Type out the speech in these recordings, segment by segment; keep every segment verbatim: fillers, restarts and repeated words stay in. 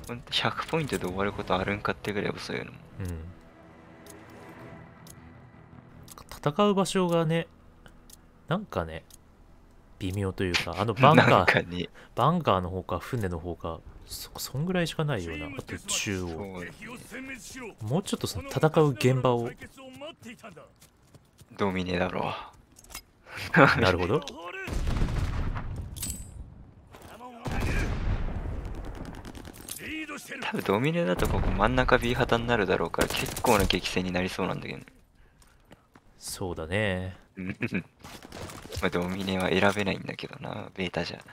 ほんとひゃくポイントで終わることあるんかってぐらい遅いの。 うん。戦う場所がね、なんかね、微妙というか、あのバンカなんー、 かね、 バンカーの方か船の方か、そ、そんぐらいしかないような。あと中央。 そうもうちょっとその戦う現場を。 ドミネだろなるほど。 多分ドミネだとここ真ん中 B 旗になるだろうから結構な激戦になりそうなんだけどね。 そうだね。 うんまあドミネは選べないんだけどな、ベータじゃ。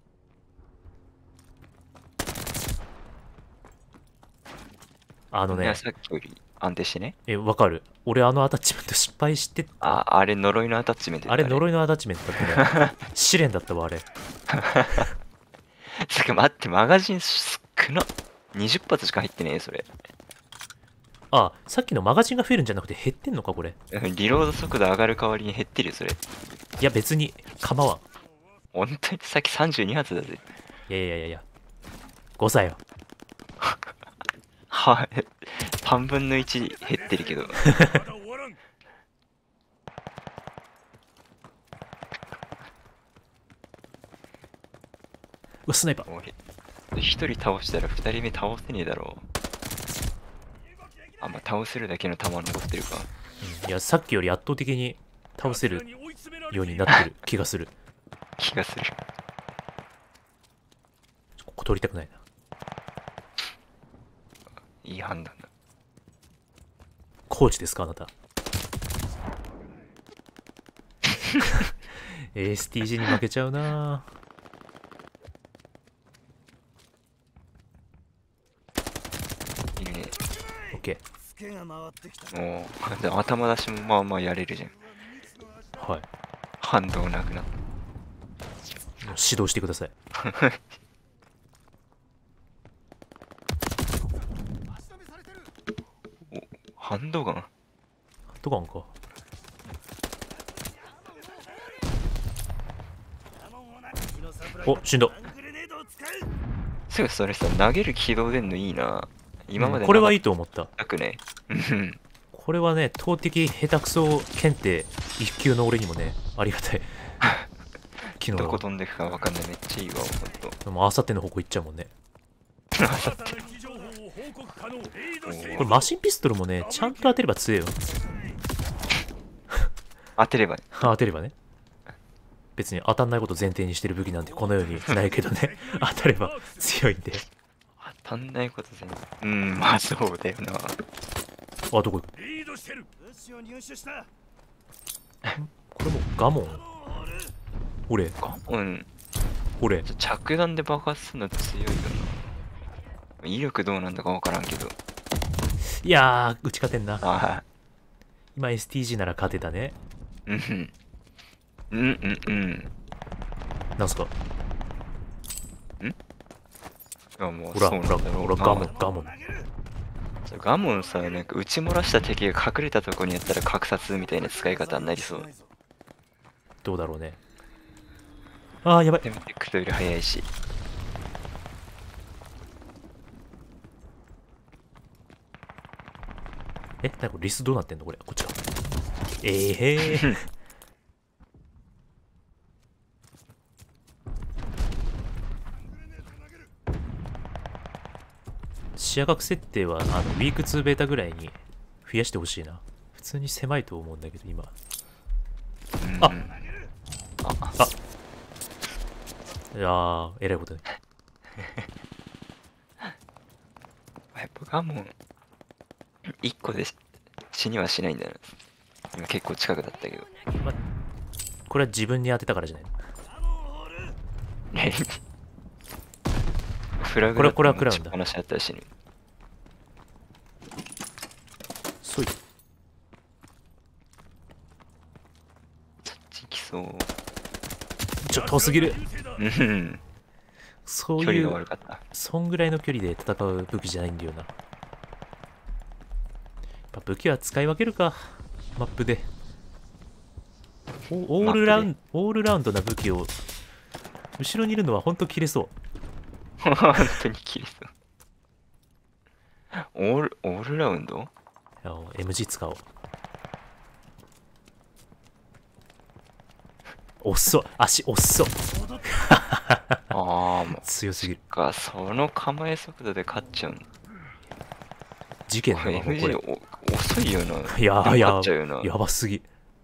あのね、 みんなさっきより安定してね。 え、わかる。俺あのアタッチメント失敗してた。 あ、あれ呪いのアタッチメントだあれ呪いのアタッチメントだったね。試練だったわ、あれ。 つか待って、マガジン少な。にじゅっ発しか入ってねえ、それ。 あ、さっきのマガジンが増えるんじゃなくて減ってんのか、これ。 うんリロード速度上がる代わりに減ってるよ、それ。 いや、別に構わん。 本当にさっきさんじゅうに発だぜ。 いやいやいやいや。誤差よ。 はい。半分のいち減ってるけど。 まだ終わらん。 うわ、スナイパー。 もうひとり倒したらふたりめ倒せねえだろう。あ、まあ、倒せるだけの弾残ってるか。 うんいや、さっきより圧倒的に倒せるようになってる気がする。 気がする。 ここ取りたくないな。 いい判断だ。 コーチですか、あなた。エーエスティージー に負けちゃうな。 いるね。 オッケツケが回ってきた。 もう、で頭出しもまあまあやれるじゃん。 ー。はい。 反動なくなっ指導してください。 ハンドガンとかんか。お、死んだ。 すぐそれさ、投げる軌道出んのいいな。今までうんこれはいいいと思った。 なくね。うんこれはね、投擲下手くそ検定一級の俺にもね、ありがたい。機能だ。 どこ飛んでくかわかんない。めっちゃいいわ、ほんと。 でもあさっての方向行っちゃうもんね。これマシンピストルもね、ちゃんと当てれば強いよ。 当てればね。 当てればね。別に当たんないこと前提にしてる武器なんてこの世にないけどね。当たれば強いんで。 当たんないこと全然。うん、まあそうだよな。 あ、どこ行く？ リードしてる。物資を入手した。 これもガモン。俺、 うん。 俺。 着弾で爆発するの強いよな。威力どうなんだかわからんけど。 いやー、打ち勝てんな。 ああ。 今 エスティージー なら勝てたね。 うんうん。うんうんうん。 なんすか？ あもうほら、 そうほら、 なんだろうな。 ほら、ガモン、ガモン。 ガモンさ、なんか撃ち漏らした敵が隠れたとこにやったら格殺みたいな使い方になりそう。 どうだろうね。あー、やばい。 テンペクトより早いし。 え、なにこれリスどうなってんのこれ。こっちか。えーへー。視野角設定はあのウィークツーベータぐらいに増やしてほしいな。普通に狭いと思うんだけど今。 うん、 あああいやー、えらいことね。 やっぱガモンいっこで死にはしないんだよな。今結構近くだったけど。 ま、これは自分に当てたからじゃないの。 フラグこれこれは食らうんだ話し合ったら死ぬ。 そい。 そっち行きそう。 ちょっと遠すぎる。 うん。 そう距離いうが悪かった。 そんぐらいの距離で戦う武器じゃないんだよな。やっぱ武器は使い分けるか、マップで。オオールラウンド、オールラウンドな武器を後ろにいるのはほんと切れそう。 本当に切れそう。 オール、オールラウンド。 いや エムジー 使おう。遅っ、足遅っ。 ああ、もう。 強すぎる。 か、その構え速度で勝っちゃうの。 事件だわ、もうこエムジーれ。 お遅いよな。 いやー、 でもや勝っちゃうよな。 やばすぎ。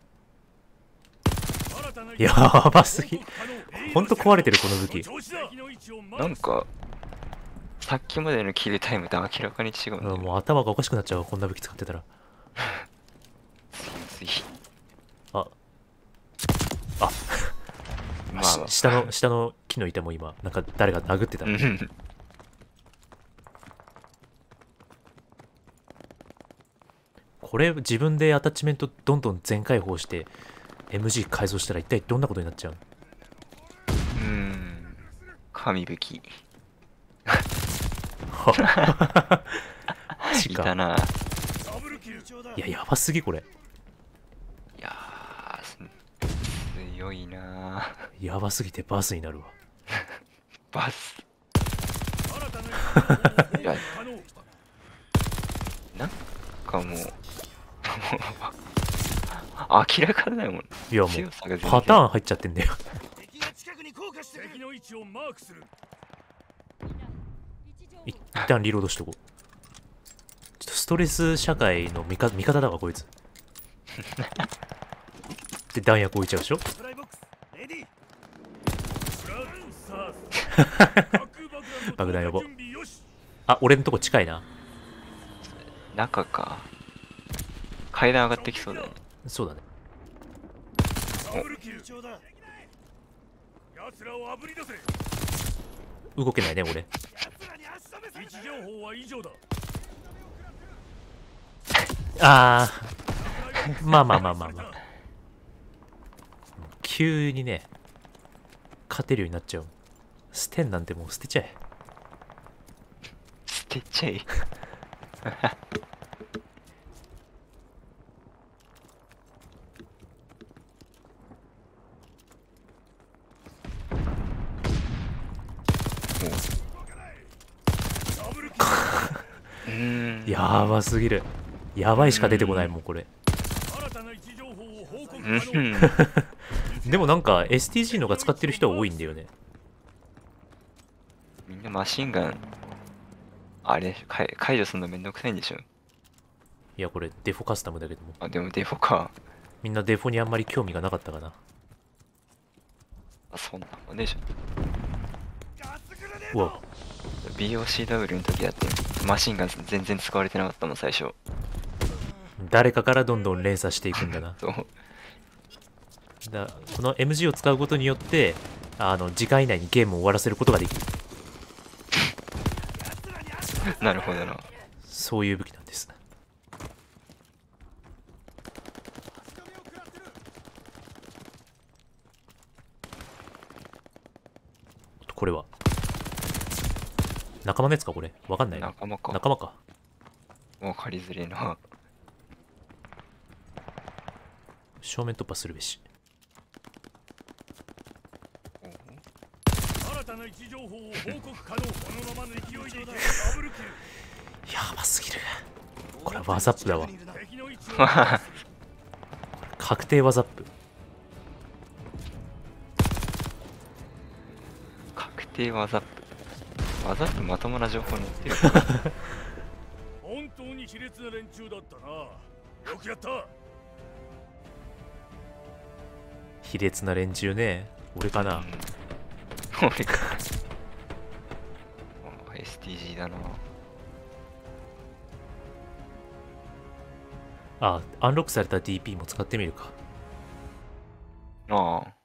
やばすぎ。ほんと壊れてる、この武器。 なんか、さっきまでのキルタイムと明らかに違うんだよ。 もう頭がおかしくなっちゃうわ、こんな武器使ってたら。 ついつい。 あ、あ、 まあ、 し下の、下の木の板も今、なんか誰か殴ってた。 うんこれ自分でアタッチメントどんどん全開放して エムジー 改造したら一体どんなことになっちゃうの？ うーん。神武器。 マジか。 いたな。 いや、やばすぎこれ。 いやー、す強いなー。 やばすぎてバースになるわ。 バス。いや、なんかもう、明らかだよもん。 いやもう強さが全然パターン入っちゃってんだよ。 敵が近くに降下してる。敵の位置をマークする。 一旦リロードしとこう。ちょっとストレス社会の味方味方だわこいつ。で弾薬置いちゃうでしょ。 フライボックスレディー。 爆弾呼ぼう。あ、俺のとこ近いな。 中か。階段上がってきそうだね。 そうだね。 ダブルキル。奴らをあぶり出せ。 動けないね俺。 奴らに足止めされた。位置情報は以上だ。 あーまあまあまあまあまあ。急にね勝てるようになっちゃう。捨てんなんてもう捨てちゃえ。 捨てちゃい。うーん。 やばすぎる。やばいしか出てこないもんこれ。 新たな位置情報を報告う可能。 ん。 でもなんか エスティージー のが使ってる人は多いんだよね。 みんなマシンガン、あれ、かい解除するのめんどくさいんでしょ。 いやこれデフォカスタムだけども、 あ、でもデフォか。 みんなデフォにあんまり興味がなかったかな。 あ、そんなもんでしょ。 ガスグレネーうわ、 ビーオーシーダブリュー の時だってマシンガン全然使われてなかったもん最初。 誰かからどんどん連鎖していくんだな。 そうだこの エムジー を使うことによってあの時間以内にゲームを終わらせることができる。 なるほどな。 そういう武器なんです。これは仲間のやつかこれ。わかんないな。 仲間か。 仲間か。 分かりづれえな。 正面突破するべし。 新たな位置情報を報告可能。このままの勢いでいけ。ダブルキル。 やばすぎる。これはワザップだわ。 敵の位置を確定ワザップ。 確定ワザップ。ワザップまともな情報載ってるか。 本当に卑劣な連中だったな。よくやった。 卑劣な連中ね。俺かな。 俺か。あ エスティージー だな。 あ、アンロックされた ディーピー も使ってみるか。 ああ。